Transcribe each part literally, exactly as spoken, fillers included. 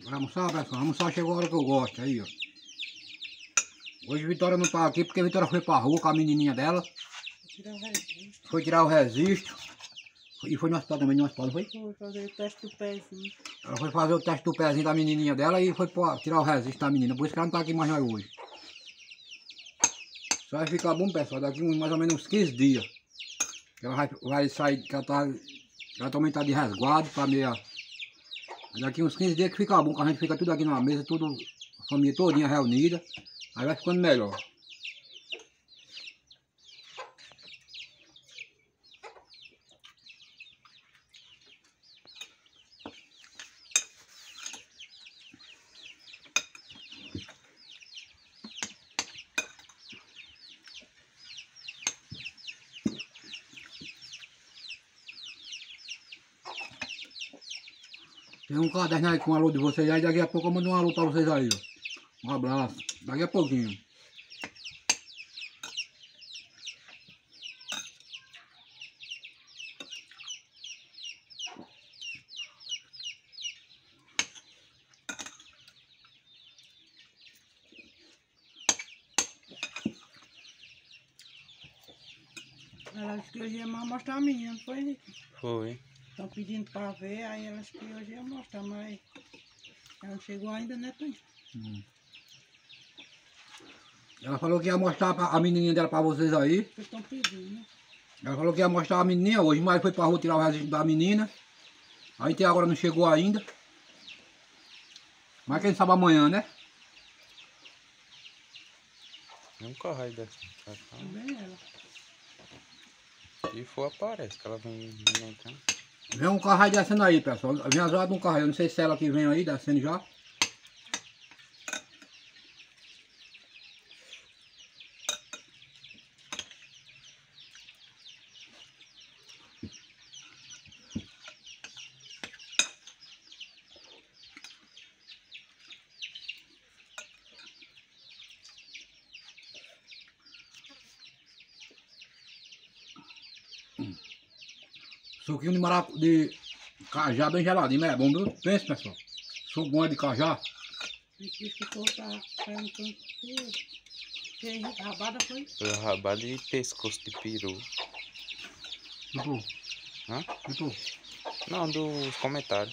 Bora almoçar, pessoal. Almoçar chegou a hora que eu gosto, aí, ó. Hoje Vitória não tá aqui porque a Vitória foi pra rua com a menininha dela. Tirar o registro. Foi tirar o registro. E foi no hospital também, no hospital, não foi? Foi fazer o teste do pezinho. Ela foi fazer o teste do pezinho da menininha dela e foi pra tirar o registro da menina. Por isso que ela não tá aqui mais nós hoje. Só vai ficar bom, pessoal, daqui uns, mais ou menos uns quinze dias. Ela vai, vai sair, que ela, tá, ela também tá de resguardo, tá meia... Daqui uns quinze dias que fica bom, que a gente fica tudo aqui numa mesa, tudo, a família todinha reunida. Aí vai ficando melhor. Tem um caderno aí com um alô de vocês aí, daqui a pouco eu mando um alô pra vocês aí, ó. Um abraço. Daqui a pouquinho. Ela disse que hoje ia mostrar a menina, não foi? Foi. Estão pedindo para ver, aí ela disse que hoje ia mostrar, mas ela não chegou ainda, né, Tonho? Hum. Ela falou que ia mostrar pra, a menininha dela pra vocês aí. Vocês estão pedindo, né? Ela falou que ia mostrar a menininha hoje, mas foi pra rua tirar o registro da menina. Aí até agora não chegou ainda. Mas quem sabe amanhã, né? Nunca vai dessa. Tá? Vem ela. Se for, aparece que ela vem então. Vem um carro aí descendo aí, pessoal. Vem as horas de um carro aí. Eu não sei se é ela que vem aí, descendo já. Suquinho de maracu... de cajá bem geladinho, é bom, viu? Pensa, pessoal. Suco bom é de cajá. E disse que o povo tá perguntando que que rabada foi. Foi rabada e pescoço de peru. E tu? Hã? E tu? Não, dos comentários.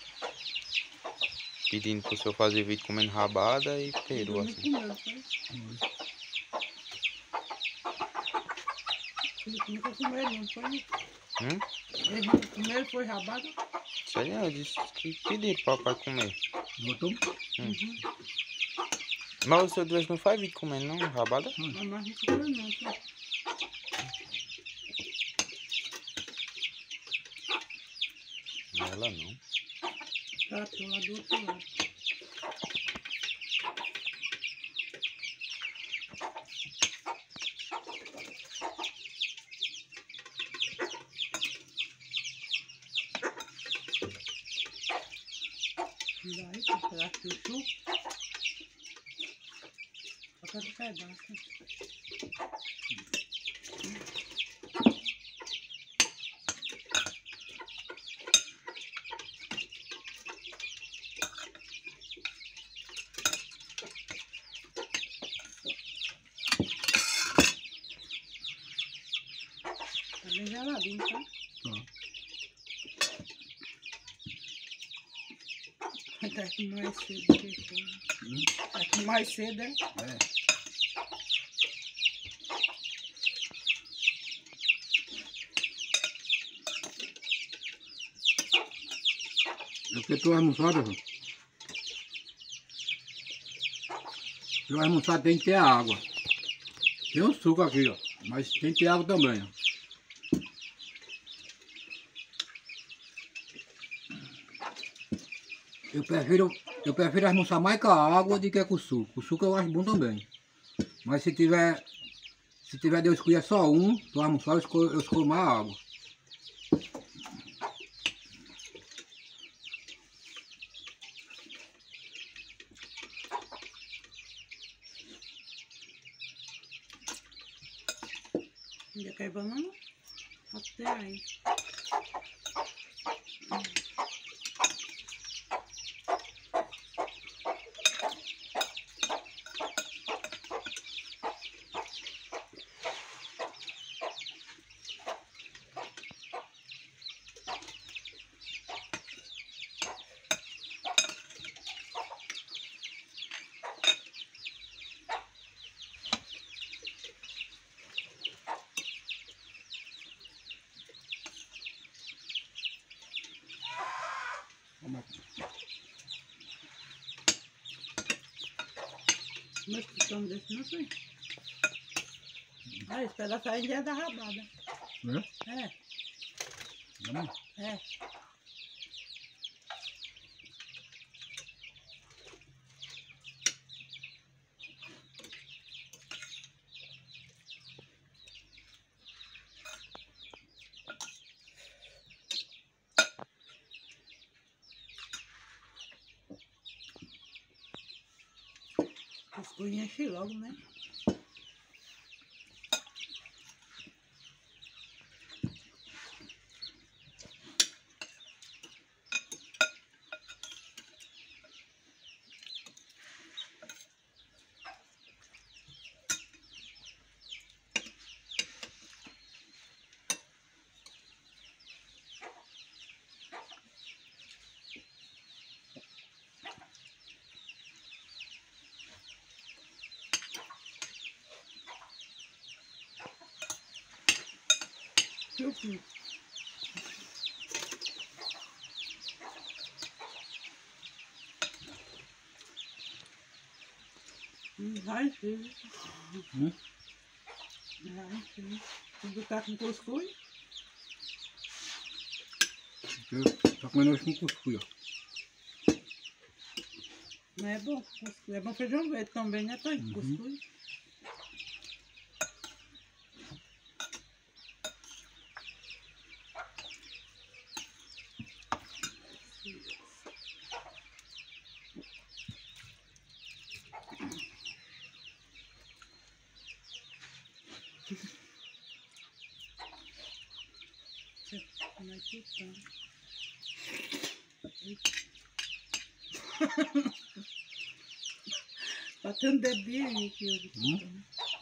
Pedindo pro senhor fazer vídeo comendo rabada e peru Ele assim. comeu, foi? Ele nunca comeu, não foi? Hum? Ele nunca comeu, foi rabada? Sei lá, eu disse que pediram pra papai comer. Botou? Hum. Uhum. Mas o senhor dois não faz vídeo comendo não, rabada? Mas nós não comeu, não, foi? Ela não. Tratou lá do outro lado. Daí, para pegar aqui o suco. Só cada pedaço. Tá bem geladinho, tá? Tá. Tá aqui mais cedo do que foi. Hum? Tá aqui mais cedo, é? É. É porque tu vai almoçar, pessoal. Tu vai almoçar, tem que ter água. Tem um suco aqui, ó. Mas tem que ter água também, ó. Eu prefiro, eu prefiro almoçar mais com a água do que com o suco. O suco eu acho bom também. Mas se tiver, se tiver de eu escolher só um, para almoçar eu escolho, eu escolho mais a água. Ainda quer banana? Até aí. Vamos aqui. Mas que som desse não sei. Ah, esse pedaço aí já é da rabada. É? É, Vamos. é. As coisas enchem logo, né? Chupi. Hum, vai encher. Hum? Vai encher. Tudo tá com cuscuz? Eu tá comendo hoje com cuscuz, ó. Não é bom. Cuscuz. É bom feijão verde também, né, Tonho? Uhum. Cuscuz. Como é que tá? Batendo dedinho aí aqui hoje. Hum?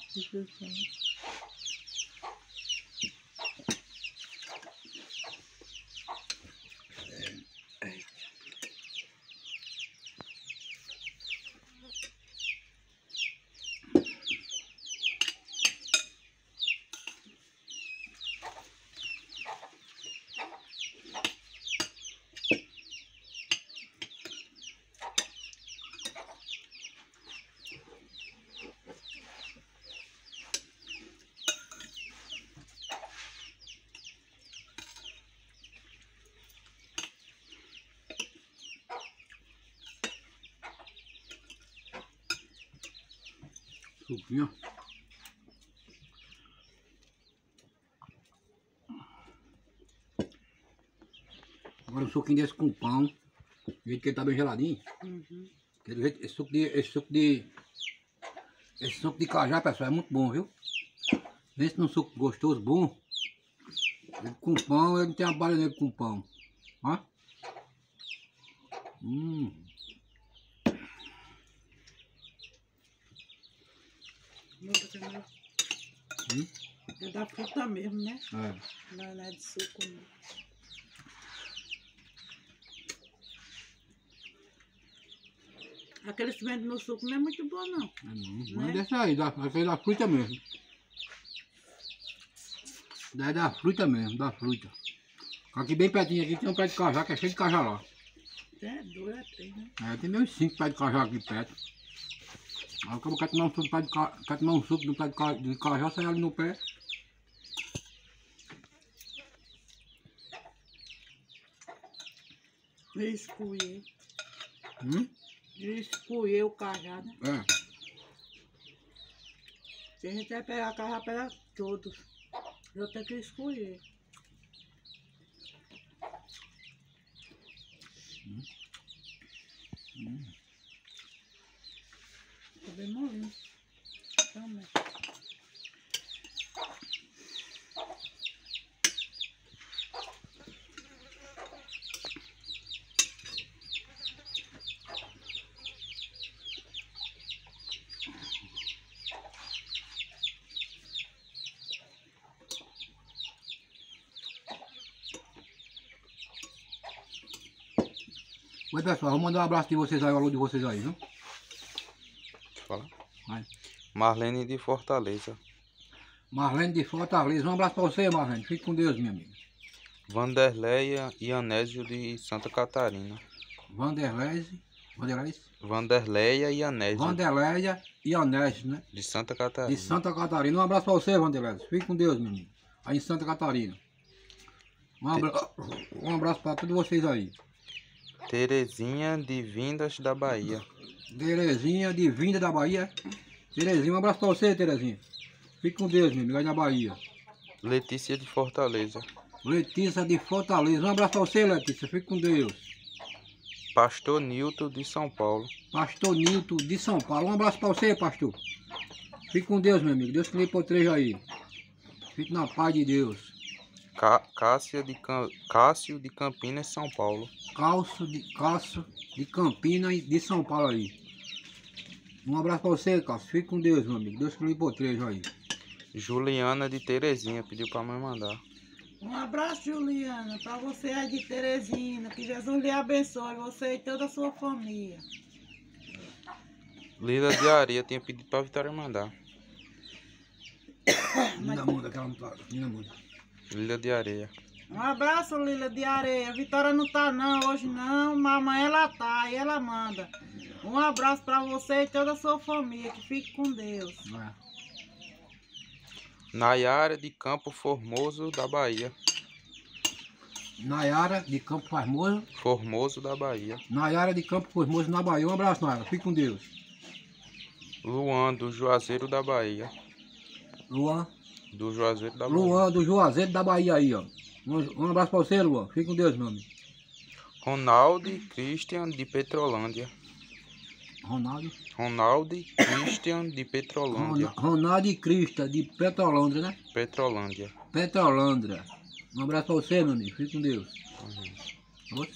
Suquinho. Agora um suquinho desse com pão. Do jeito que ele tá bem geladinho. Uhum. Porque do jeito, esse suco de. Esse suco de. Esse suco de cajá, pessoal, é muito bom, viu? Pense num suco gostoso, bom. Ele com pão, ele não tem a bala nele com pão. Ó. Hum. Muda também. Hum? É da fruta mesmo, né? É. Não, não é de suco, não. Aquele que vende no suco não é muito bom, não. É não. Né? Mas desse aí, da, esse aí da fruta mesmo. Daí da fruta mesmo, da fruta. Aqui bem pertinho aqui tem um pé de cajá que é cheio de cajá lá. É dois, é três, né? É, tem meus cinco pés de cajá aqui perto. Aí acabou que tomar um suco, pé de ca... quer tomar um suco do pé de, ca... de cajá, sai ali no pé. Eu escolhi. Hum? Eu escolhi o cajá, né? É. Se a gente vai pegar cajá, pega todos. Eu tenho que escolher. Hum. Hum. Tá bem molinho. Também. Oi pessoal, vou mandar um abraço de vocês aí, o alô de vocês aí, viu? Deixa eu falar. Vai. Marlene de Fortaleza. Marlene de Fortaleza, um abraço pra você, Marlene. Fique com Deus, minha amiga. Vanderleia e Anésio de Santa Catarina. Vanderlei, Vanderlei, Vanderleia e Anésio Vanderleia e Anésio, né? de Santa De Catarina. Santa Catarina. Um abraço pra você, Vanderlei. Fique com Deus, meu amigo. Aí em Santa Catarina. Um, abra... um abraço pra todos vocês aí. Terezinha de Vindas da Bahia. Terezinha de Vinda da Bahia. Terezinha, um abraço pra você, Terezinha. Fique com Deus, meu amigo, aí na Bahia. Letícia de Fortaleza. Letícia de Fortaleza. Um abraço pra você, Letícia. Fique com Deus. Pastor Nilton de São Paulo. Pastor Nilton de São Paulo. Um abraço pra você, pastor. Fique com Deus, meu amigo. Deus que lhe proteja aí. Fique na paz de Deus. Cá Cássia de Cam... Cássio de Campinas, São Paulo. Cássio de, Cássio de Campinas de São Paulo aí. Um abraço pra você, Cássio. Fique com Deus, meu amigo. Deus que lhe proteja aí. Juliana de Terezinha pediu pra mãe mandar. Um abraço, Juliana, para você aí de Teresina. Que Jesus lhe abençoe, você e toda a sua família. Lila de Areia tinha pedido pra Vitória mandar. Menina muda, aquela não tá. Menina muda. Lila de Areia. Um abraço, Lila de Areia. A Vitória não tá não, hoje não, mas amanhã ela tá e ela manda. Um abraço para você e toda a sua família. Que fique com Deus. É. Nayara de Campo Formoso da Bahia. Nayara de Campo Formoso. Formoso da Bahia. Nayara de Campo Formoso na Bahia. Um abraço, Nayara. Fique com Deus. Luan do Juazeiro da Bahia. Luan. Do Juazeiro da Bahia. Luan do Juazeiro da Bahia aí, ó. Um, um abraço pra você, Luan. Fique com Deus, meu amigo. Ronaldo Christian de Petrolândia. Ronaldo. Ronaldo Christian de Petrolândia. Ron- Ronaldo e Crista de Petrolândia, né? Petrolândia. Petrolândia. Um abraço pra você, meu amigo. Fique com Deus. Uhum. Oi?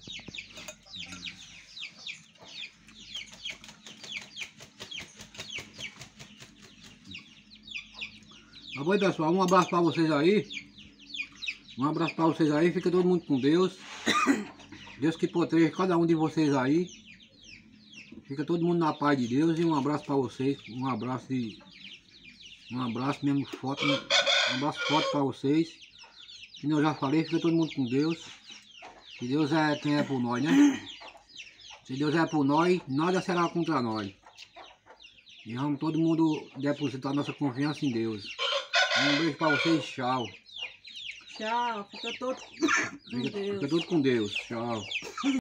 Tá bom, pessoal. Um abraço pra vocês aí. Um abraço pra vocês aí. Fica todo mundo com Deus. Deus que proteja cada um de vocês aí. Fica todo mundo na paz de Deus. E um abraço pra vocês. Um abraço de... Um abraço mesmo forte. Um abraço forte pra vocês. Como eu já falei, fica todo mundo com Deus. Se Deus é quem é por nós, né? Se Deus é por nós, nada será contra nós. E vamos todo mundo depositar nossa confiança em Deus. Um beijo pra vocês, tchau. Tchau, fica todo com Fica, Deus. fica tudo com Deus, tchau.